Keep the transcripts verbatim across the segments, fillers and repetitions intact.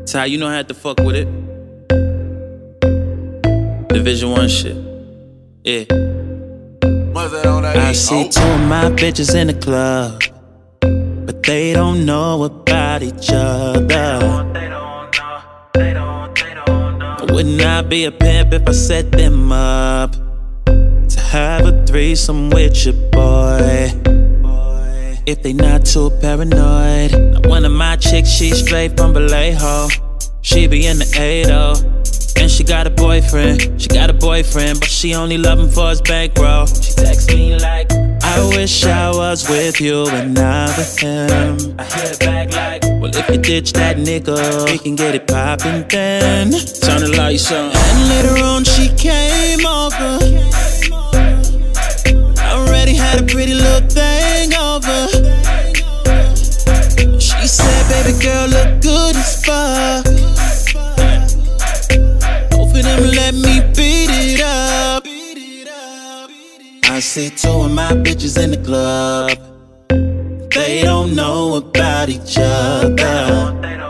Ty, you know I had to fuck with it. Division one shit. Yeah. I see two of my bitches in the club, but they don't know about each other. I would not be a pimp if I set them up to have a threesome with your boy. If they not too paranoid. Now one of my chicks, she straight from Vallejo. She be in the eight oh. And she got a boyfriend, she got a boyfriend, but she only love him for his bankroll. She text me like, I wish I was with you and not with him. I hit it back like, well if you ditch that nigga, we can get it poppin' then. Turn the lights on. And later on she came over. I already had a pretty little thing over. She said, baby girl, look good as fuck. Let me beat it up. I see two of my bitches in the club. They don't know about each other.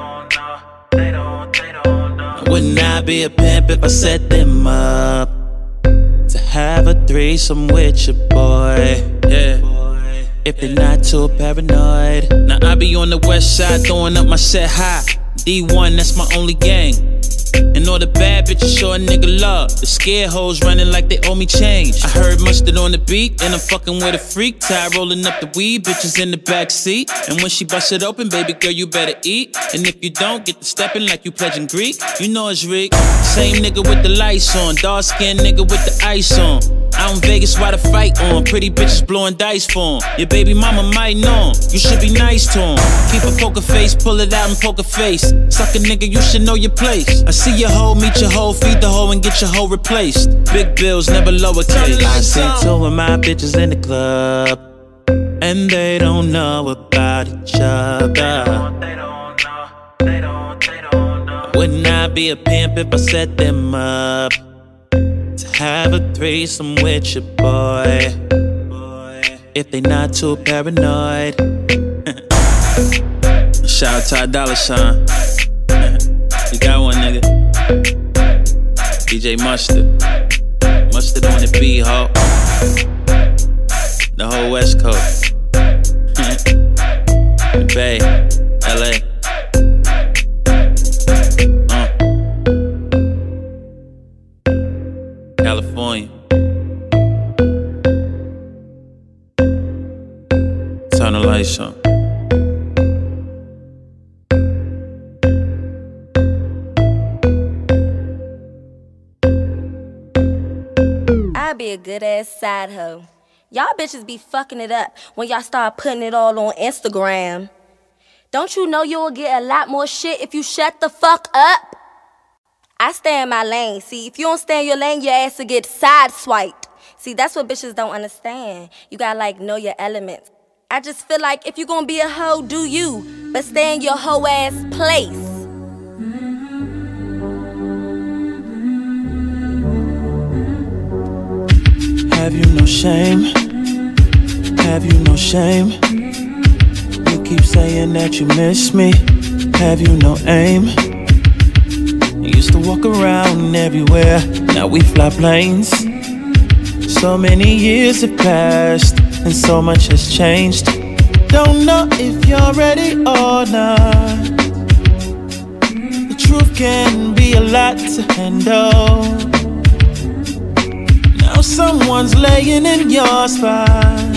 I would not be a pimp if I set them up to have a threesome with your boy. Yeah. If they're not too paranoid. Now I be on the west side throwing up my set high. D one, that's my only gang. And all the bad bitches show a nigga love. The scared hoes running like they owe me change. I heard mustard on the beat, and I'm fucking with a freak. Ty rolling up the weed, bitches in the back seat. And when she bust it open, baby girl, you better eat. And if you don't, get the stepping like you pledging Greek. You know it's Rick. Same nigga with the lights on. Dark skinned nigga with the ice on. Out in Vegas, why the fight on? Pretty bitches blowing dice for him. Your baby mama might know him. You should be nice to him. Keep a poker face, pull it out and poker face. Suck a nigga, you should know your place. I see your hoe, meet your hoe, feed the hoe and get your hoe replaced. Big bills, never lowercase. I see two of my bitches in the club, and they don't know about each other. Would not be a pimp if I set them up to have a threesome with your boy. If they not too paranoid. Shout out to our dollar sign. You got one, nigga. D J Mustard. Mustard on the beat, ho. The whole West Coast. The Bay, L A. Uh. California. Turn the lights on. I'd be a good ass side hoe. Y'all bitches be fucking it up when y'all start putting it all on Instagram. Don't you know you'll get a lot more shit if you shut the fuck up? I stay in my lane. See, if you don't stay in your lane, your ass will get sideswiped. See, that's what bitches don't understand. You gotta like know your elements. I just feel like if you gonna be a hoe, do you, but stay in your hoe ass place. Have you no shame? Have you no shame? You keep saying that you miss me. Have you no aim? You used to walk around everywhere. Now we fly planes. So many years have passed and so much has changed. Don't know if you're ready or not. The truth can be a lot to handle. Now someone's laying in your spot,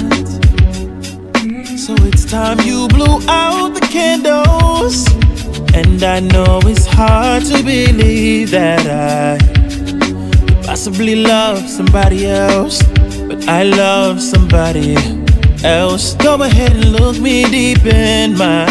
so it's time you blew out the candles. And I know it's hard to believe that I could possibly love somebody else, but I love somebody else. Go ahead and look me deep in my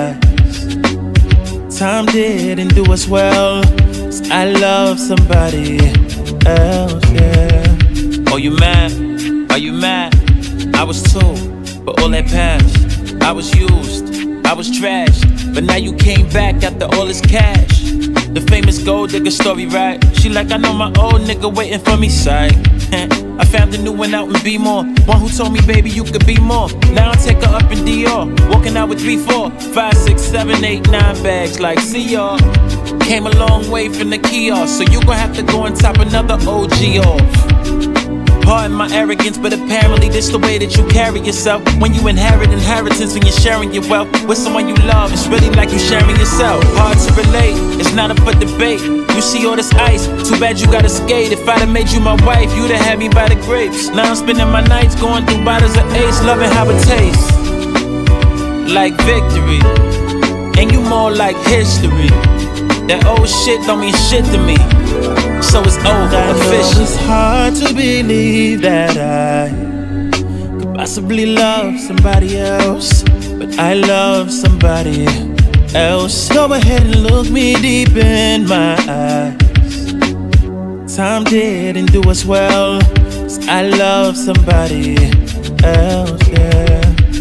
eyes. Time didn't do us well, 'cause I love somebody else, yeah. Oh, you mad? Are you mad? I was too, but all that passed. I was used, I was trashed, but now you came back after all this cash. The famous gold digger story, right? She like, I know my old nigga waiting for me, sight. I found a new one out in B-More. One who told me, baby, you could be more. Now I take her up in Dior, walking out with three, four, five, six, seven, eight, nine bags, like, see y'all. Came a long way from the kiosk, so you gon' have to go and top another O G off. Pardon my arrogance, but apparently this the way that you carry yourself. When you inherit inheritance, when you're sharing your wealth with someone you love, it's really like you sharing yourself. Hard to relate, it's not up for debate. You see all this ice, too bad you gotta skate. If I'd have made you my wife, you'd have had me by the grapes. Now I'm spending my nights going through bottles of Ace, loving how it tastes like victory, and you more like history. That old shit don't mean shit to me, so it's over, official. It's hard to believe that I could possibly love somebody else, but I love somebody else. Go ahead and look me deep in my eyes. Time didn't do us well, 'cause I love somebody else, yeah.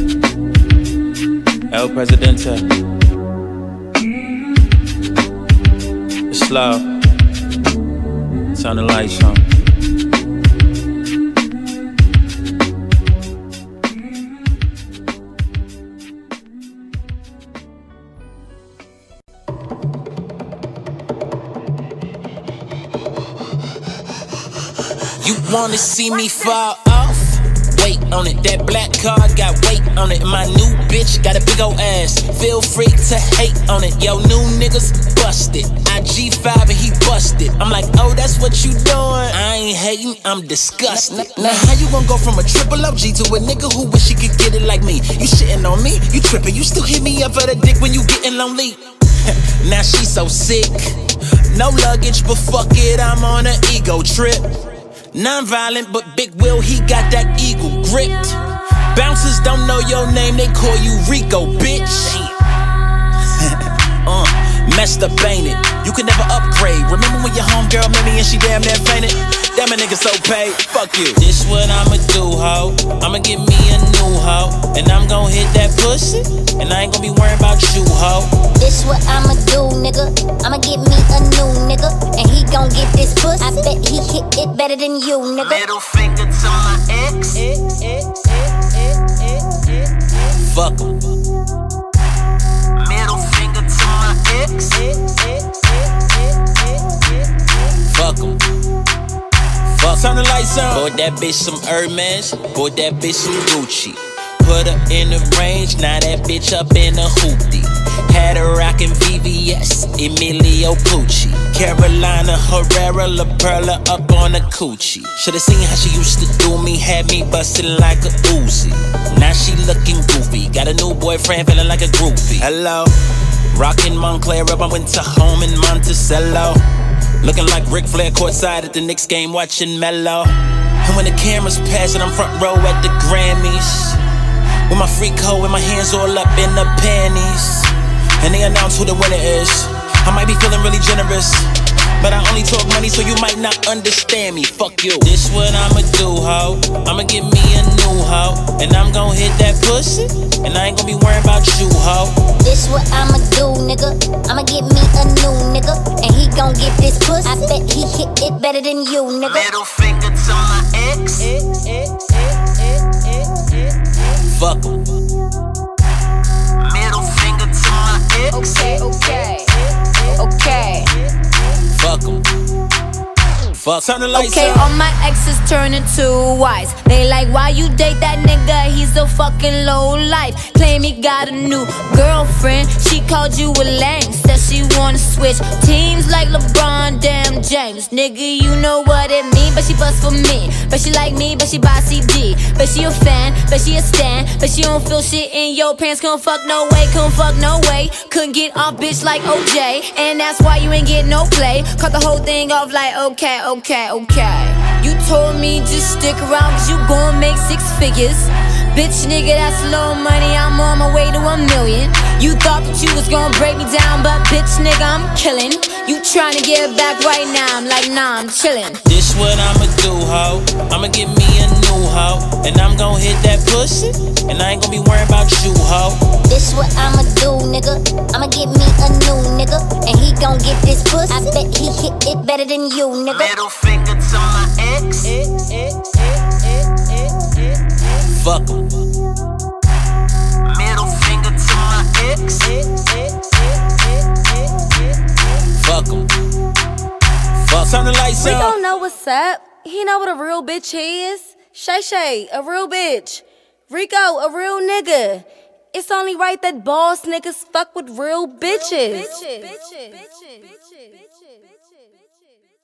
El Presidente. It's slow. Turn the lights on. You wanna see me fall off? Wait on it, that black card got weight on it. My new bitch got a big ol' ass. Feel free to hate on it. Yo, new niggas busted. I G five and he busted. I'm like, oh, that's what you doing. I ain't hating, I'm disgusted. Now how you gon' go from a triple O G to a nigga who wish he could get it like me? You shitting on me, you tripping. You still hit me up for the dick when you getting lonely. Now she so sick. No luggage, but fuck it, I'm on an ego trip. Non-violent, but Big Will, he got that eagle gripped. Bouncers don't know your name, they call you Rico, bitch. uh, messed up, ain't it? You can never upgrade. Remember when your homegirl met me and she damn near fainted? Damn, a nigga so paid, fuck you. This what I'ma do, ho. I'ma get me a new hoe, and I'm gon' hit that pussy, and I ain't gon' be worried about you, ho. This what I'ma do, nigga. I'ma get me a new nigga, and he gon' get this pussy. I bet he hit it better than you, nigga. Middle finger to my ex. Fuck him. Middle finger to my ex. Fuck him. Fuck. Turn the lights on. Bought that bitch some Hermes. Bought that bitch some Gucci. Put her in the range. Now that bitch up in a hoopty. Had her rockin' V V S, Emilio Pucci, Carolina Herrera, La Perla up on a coochie. Shoulda seen how she used to do me, had me bustin' like a Uzi. Now she looking goofy, got a new boyfriend feeling like a groupie. Hello, rockin' Montclair up, I went to home in Monticello. Looking like Ric Flair courtside at the Knicks game watching Melo. And when the camera's passing, I'm front row at the Grammys, with my free coat and my hands all up in the panties. And they announce who the winner is. I might be feeling really generous, but I only talk money, so you might not understand me. Fuck you. This what I'ma do, ho. I'ma get me a new hoe, and I'm gon' hit that pussy, and I ain't gon' be worried about you, ho. This what I'ma do, nigga. I'ma get me a new nigga, and he gon' get this pussy. I bet he hit it better than you, nigga. Middle finger to my ex. Fuck him. Middle finger to my ex. Okay, okay, okay. Fuck him. Fuck. Turn the lights Okay, on. all my exes turning to wise. They like, why you date that nigga? He's so fucking low life. Claim he got a new girlfriend. She called you a lame. Said she wanna switch teams like LeBron, damn James. Nigga, you know what it mean. But she bust for me. But she like me, but she buy C D. But she a fan, but she a stan. But she don't feel shit in your pants. Couldn't fuck no way, couldn't fuck no way. Couldn't get off bitch like O J. And that's why you ain't get no play. Cut the whole thing off like okay, okay, okay. You told me just stick around cause you gon' make six figures. Bitch nigga, that's low money, I'm on my way to a million. You thought that you was gon' break me down, but bitch nigga, I'm killing. You tryna get back right now, I'm like nah, I'm chillin'. This what I'ma do, ho. I'ma get me a new hoe, and I'm gon' hit that pussy, and I ain't gon' be worried about you, ho. This what I'ma do, nigga. I'ma get me a new nigga, and he gon' get this pussy. I bet he hit it better than you, nigga. Middle finger to my ex. Fuck him. Middle finger to my ex. Fuck him. turn the lights We out. don't know what's up. He know what a real bitch is. Shay Shay, a real bitch. Rico, a real nigga. It's only right that boss niggas fuck with real bitches. Real bitches. Bitches. Bitches. Bitches. Bitches. Bitches.